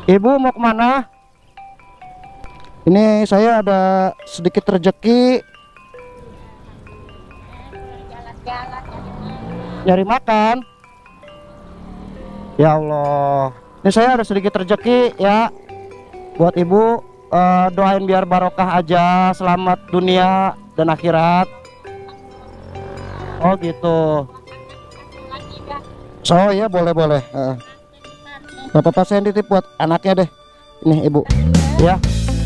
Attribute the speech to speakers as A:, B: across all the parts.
A: Ibu mau kemana? Ini saya ada sedikit rezeki.
B: Jalan-jalan
A: Nyari makan. Ya Allah, ini saya ada sedikit rezeki ya buat ibu. Doain biar barokah aja, selamat dunia dan akhirat. Oh gitu.
B: lagi dah.
A: So ya, boleh boleh. Gak apa-apa, saya titip buat anaknya deh. Ini ibu. Ya.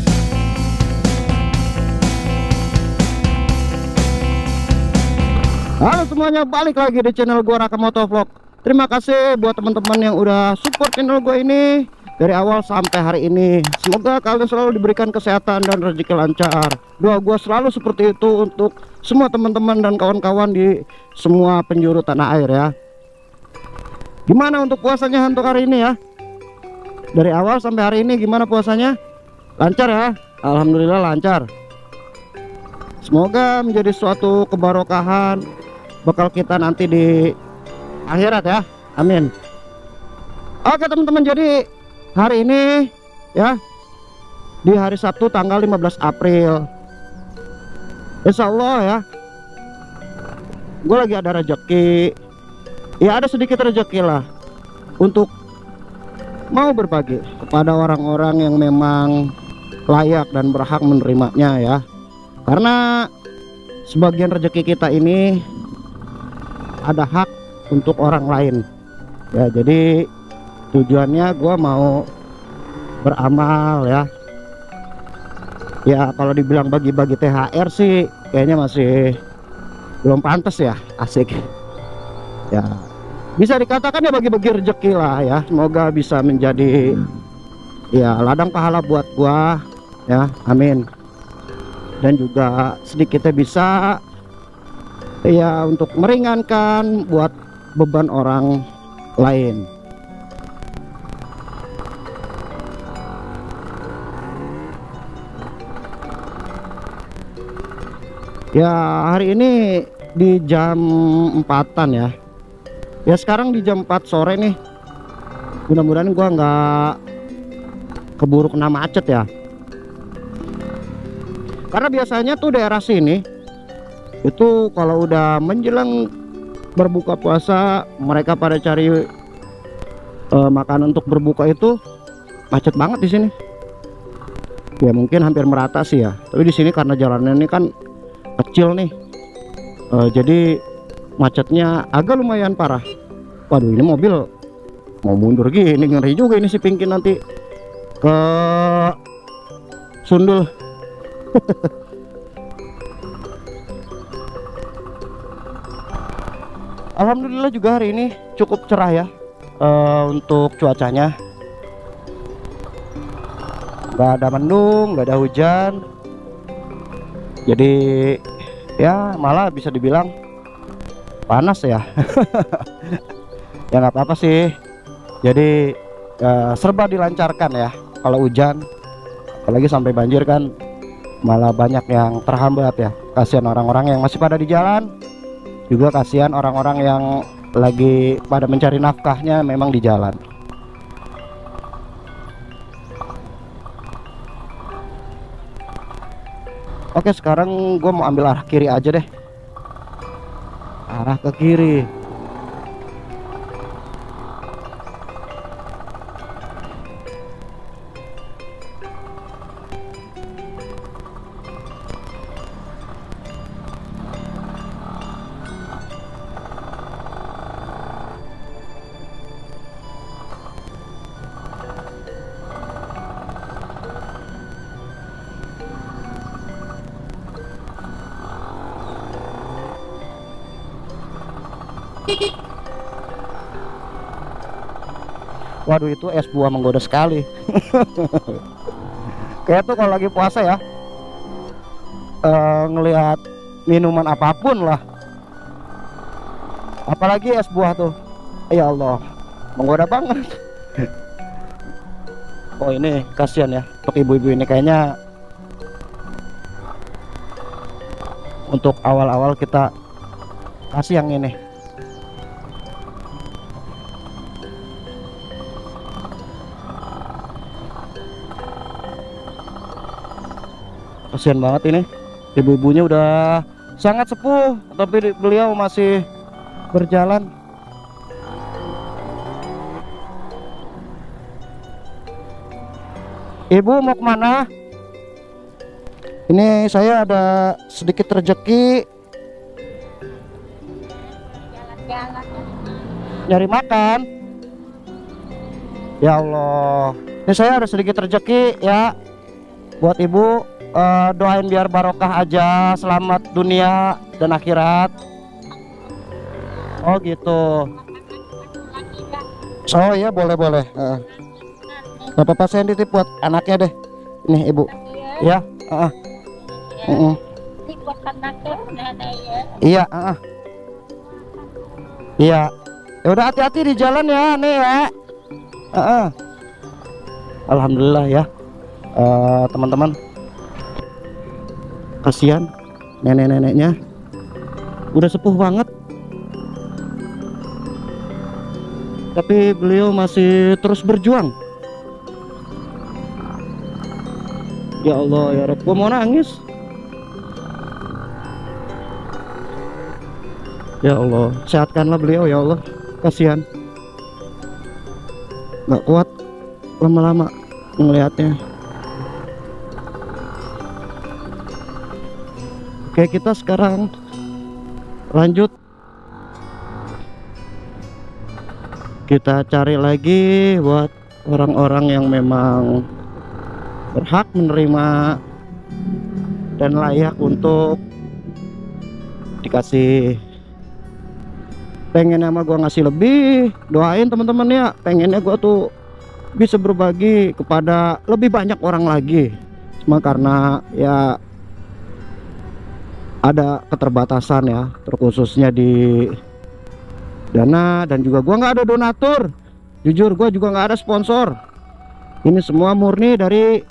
A: Halo semuanya, balik lagi di channel gua Raka Motovlog. Terima kasih buat teman-teman yang udah support channel gue ini dari awal sampai hari ini. Semoga kalian selalu diberikan kesehatan dan rezeki lancar. Doa gue selalu seperti itu untuk semua teman-teman dan kawan-kawan di semua penjuru tanah air ya. Gimana untuk puasanya untuk hari ini ya? Dari awal sampai hari ini gimana puasanya? Lancar ya? Alhamdulillah lancar. Semoga menjadi suatu kebarokahan bakal kita nanti di akhirat ya, amin. Oke teman-teman, jadi hari ini ya, di hari Sabtu tanggal 15 April, Insya Allah ya, gue lagi ada rezeki. Ya ada sedikit rezeki lah untuk mau berbagi kepada orang-orang yang memang layak dan berhak menerimanya ya. Karena sebagian rezeki kita ini ada hak untuk orang lain ya, jadi tujuannya gua mau beramal ya. Ya kalau dibilang bagi-bagi THR sih kayaknya masih belum pantas ya, asik ya. Bisa dikatakan ya bagi-bagi rezeki lah ya. Semoga bisa menjadi ya ladang pahala buat gua ya, amin. Dan juga sedikitnya bisa ya untuk meringankan buat beban orang lain. Ya hari ini di jam 4-an ya. Ya sekarang di jam 4 sore nih. Mudah-mudahan gua nggak keburu kena macet ya. Karena biasanya tuh daerah sini itu kalau udah menjelang berbuka puasa, mereka pada cari makanan untuk berbuka, itu macet banget di sini. Ya mungkin hampir merata sih ya. Tapi di sini karena jalannya ini kan kecil nih, jadi macetnya agak lumayan parah. Waduh, ini mobil mau mundur gini, ngeri juga ini si Pinky nanti ke sundul. Alhamdulillah juga hari ini cukup cerah ya, untuk cuacanya. Nggak ada mendung, nggak ada hujan. Jadi ya malah bisa dibilang panas ya. Ya nggak apa-apa sih. Jadi serba dilancarkan ya. Kalau hujan, apalagi sampai banjir kan malah banyak yang terhambat ya. Kasihan orang-orang yang masih pada di jalan. Juga kasihan orang-orang yang lagi pada mencari nafkahnya memang di jalan. Oke, sekarang gue mau ambil arah kiri aja deh. Arah ke kiri. Waduh, itu es buah menggoda sekali. Kayak tuh kalau lagi puasa ya, ngelihat minuman apapun lah, apalagi es buah tuh, ya Allah, menggoda banget. Oh ini kasihan ya untuk ibu-ibu ini, kayaknya untuk awal-awal kita kasih yang ini. Kasihan banget ini. Ibu-ibunya udah sangat sepuh, tapi beliau masih berjalan. Ibu mau kemana? Ini saya ada sedikit rezeki
B: Jalan-jalan.
A: nyari makan. Ya Allah, ini saya ada sedikit rezeki ya buat ibu. Doain biar barokah aja, selamat dunia dan akhirat. Oh gitu.
B: Lagi dah.
A: Oh iya, boleh boleh. Gak apa-apa, saya titip buat anaknya deh. Ini ibu.
B: Ya.
A: Ya. Mm-mm.
B: Ini buat anaknya nenek ya.
A: Iya. Iya. Ya udah, hati-hati di jalan ya, nih ya. Alhamdulillah ya, teman-teman. Kasihan nenek-neneknya, udah sepuh banget, tapi beliau masih terus berjuang. Ya Allah ya Rabb, gua mau nangis. Ya Allah, sehatkanlah beliau ya Allah. Kasihan, nggak kuat lama-lama ngelihatnya. Oke, kita sekarang lanjut. Kita cari lagi buat orang-orang yang memang berhak menerima dan layak untuk dikasih. Pengen sama gua ngasih lebih, doain teman-teman ya. Pengennya gua tuh bisa berbagi kepada lebih banyak orang lagi. Cuma karena ya ada keterbatasan ya, terkhususnya di dana, dan juga gua nggak ada donatur. Jujur gua juga nggak ada sponsor. Ini semua murni dari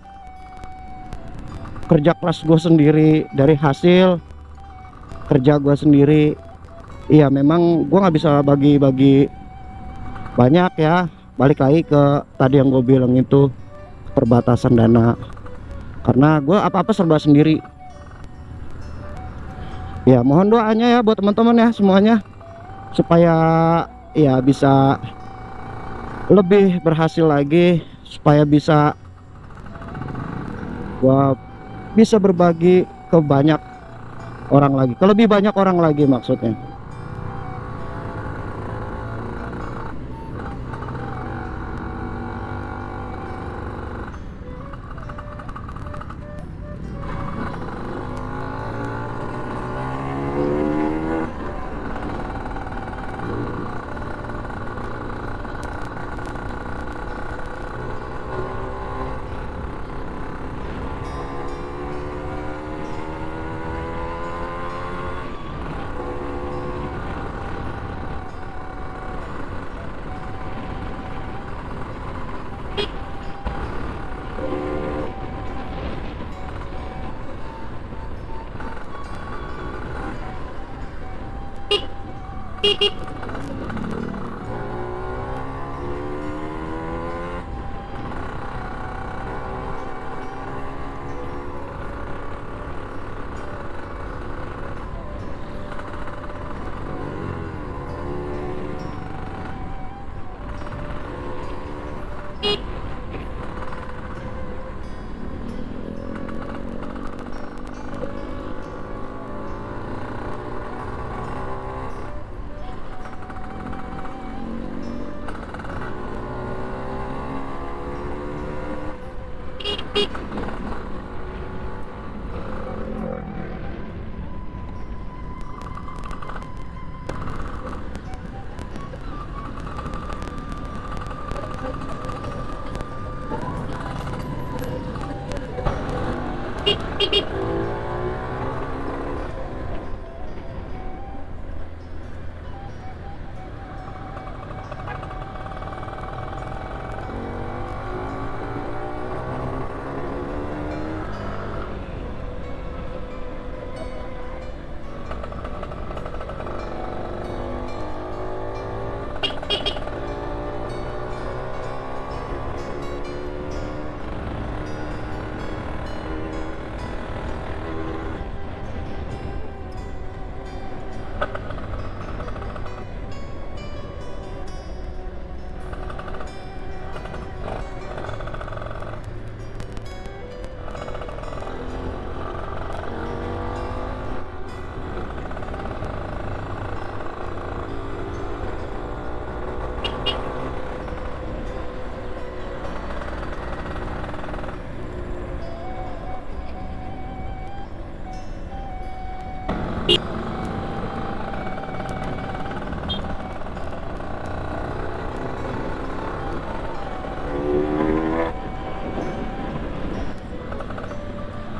A: kerja keras gue sendiri, dari hasil kerja gue sendiri. Iya, memang gue nggak bisa bagi-bagi banyak ya. Balik lagi ke tadi yang gue bilang itu, keterbatasan dana. Karena gue apa-apa serba sendiri. Ya, mohon doanya ya buat teman-teman ya semuanya, supaya ya bisa lebih berhasil lagi, supaya bisa gua bisa berbagi ke banyak orang lagi, ke lebih banyak orang lagi maksudnya.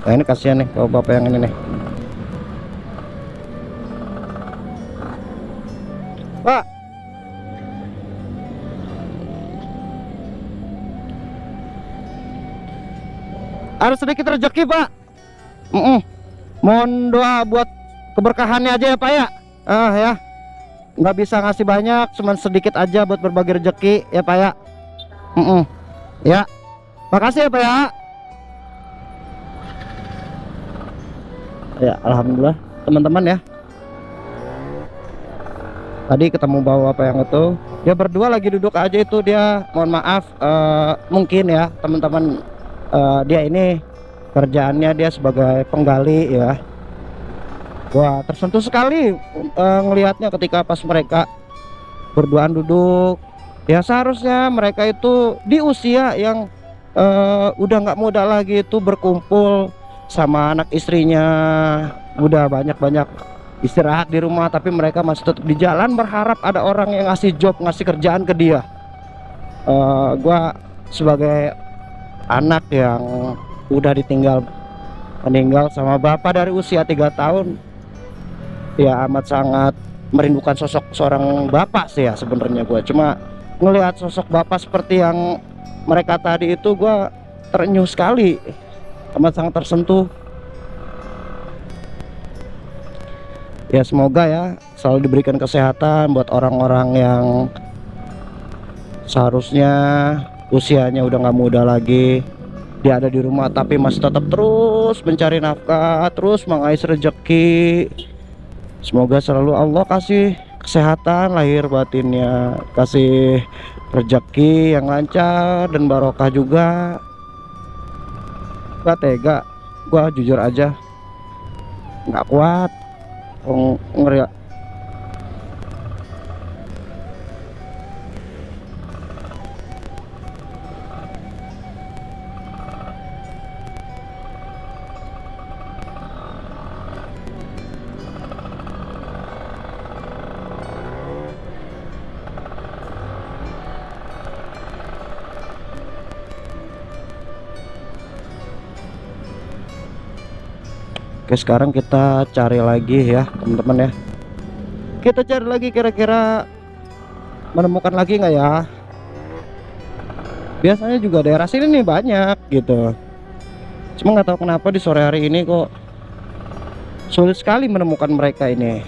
A: Nah ini kasihan nih kalau bapak yang ini nih. Pak, ada sedikit rezeki Pak. Mohon doa buat keberkahannya aja ya Pak ya. Ya, nggak bisa ngasih banyak, cuman sedikit aja buat berbagi rezeki ya Pak ya. Ya, makasih ya Pak ya. Ya, alhamdulillah teman-teman ya. Tadi ketemu bapak yang itu, dia berdua lagi duduk aja itu, dia mohon maaf, mungkin ya teman-teman, dia ini kerjaannya dia sebagai penggali ya. Wah, tersentuh sekali ngelihatnya ketika pas mereka berduaan duduk. Ya seharusnya mereka itu di usia yang udah nggak muda lagi itu berkumpul sama anak istrinya, udah banyak-banyak istirahat di rumah, tapi mereka masih tetap di jalan berharap ada orang yang ngasih job, ngasih kerjaan ke dia. Gua sebagai anak yang udah meninggal sama bapak dari usia 3 tahun, ya amat sangat merindukan sosok seorang bapak sih ya sebenarnya. Gue cuma ngelihat sosok bapak seperti yang mereka tadi itu, gue terenyuh sekali, amat sangat tersentuh. Ya semoga ya selalu diberikan kesehatan buat orang-orang yang seharusnya usianya udah nggak muda lagi, dia ada di rumah tapi masih tetap terus mencari nafkah, terus mengais rezeki. Semoga selalu Allah kasih kesehatan lahir batinnya, kasih rezeki yang lancar dan barokah juga. Gak tega, gua jujur aja nggak kuat, ngeri. Oke, sekarang kita cari lagi ya teman-teman ya. Kita cari lagi, kira-kira menemukan lagi nggak ya. Biasanya juga daerah sini nih banyak gitu, cuma nggak tahu kenapa di sore hari ini kok sulit sekali menemukan mereka ini.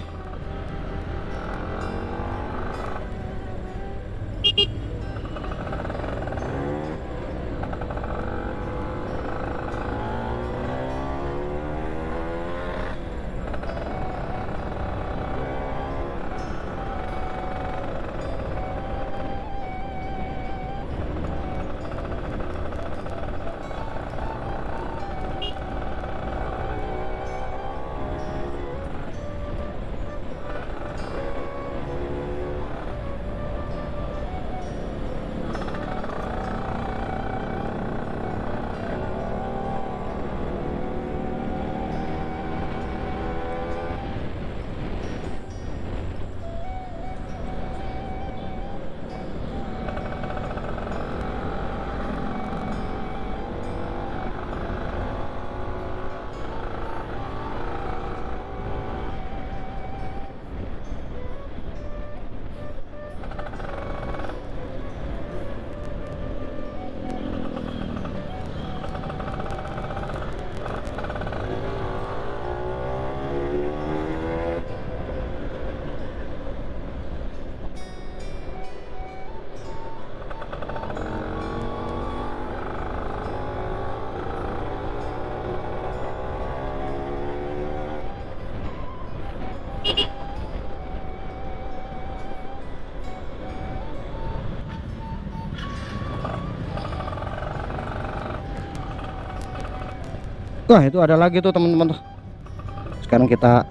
A: Wah, itu ada lagi tuh teman-teman tuh. Sekarang kita,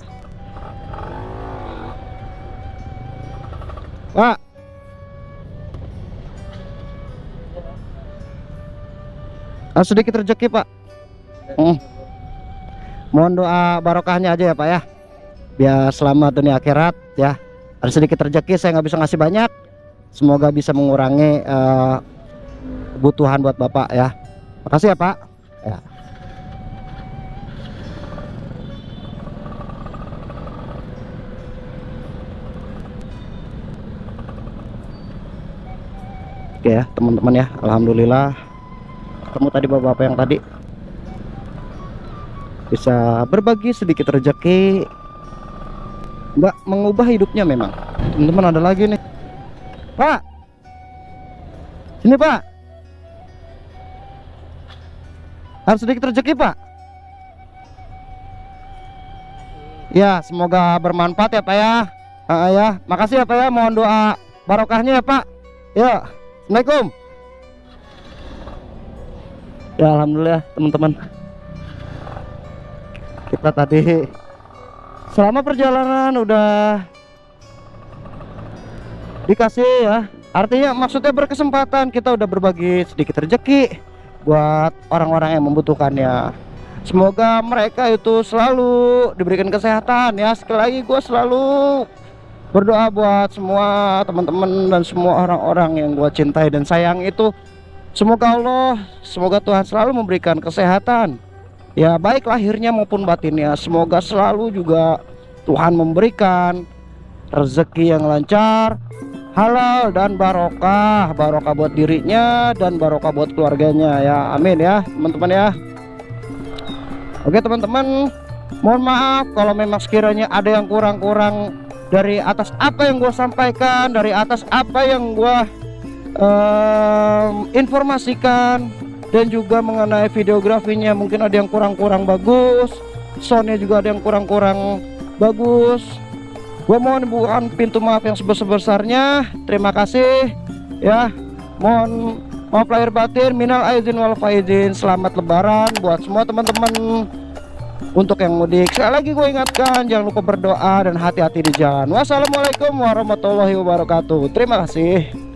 A: Pak, sedikit rezeki Pak. Mohon doa barokahnya aja ya Pak ya, biar selamat dunia akhirat ya. Ada sedikit rezeki, saya nggak bisa ngasih banyak, semoga bisa mengurangi kebutuhan buat Bapak ya. Makasih ya Pak ya. Oke ya teman-teman ya, alhamdulillah ketemu tadi bapak-bapak yang tadi bisa berbagi sedikit rezeki, nggak mengubah hidupnya. Memang teman-teman ada lagi nih, Pak, sini Pak, harus sedikit rezeki Pak. Ya semoga bermanfaat ya Pak ya. Ya makasih ya Pak ya, mohon doa barokahnya ya Pak ya. Assalamualaikum. Ya alhamdulillah teman-teman, kita tadi selama perjalanan udah dikasih ya, artinya maksudnya berkesempatan kita udah berbagi sedikit rezeki buat orang-orang yang membutuhkannya. Semoga mereka itu selalu diberikan kesehatan ya. Sekali lagi gue selalu berdoa buat semua teman-teman dan semua orang-orang yang gue cintai dan sayang itu. Semoga Tuhan selalu memberikan kesehatan ya, baik lahirnya maupun batinnya. Semoga selalu juga Tuhan memberikan rezeki yang lancar, halal dan barokah. Barokah buat dirinya dan barokah buat keluarganya ya, amin ya teman-teman ya. Oke teman-teman, mohon maaf kalau memang sekiranya ada yang kurang-kurang dari atas apa yang gue sampaikan, dari atas apa yang gue informasikan, dan juga mengenai videografinya mungkin ada yang kurang-kurang bagus, soundnya juga ada yang kurang-kurang bagus. Gue mohon bukan pintu maaf yang sebesar-besarnya. Terima kasih ya, mohon maaf lahir batin, minal aizin wal faizin. Selamat lebaran buat semua teman-teman. Untuk yang mudik, sekali lagi gue ingatkan jangan lupa berdoa dan hati-hati di jalan. Wassalamualaikum warahmatullahi wabarakatuh. Terima kasih.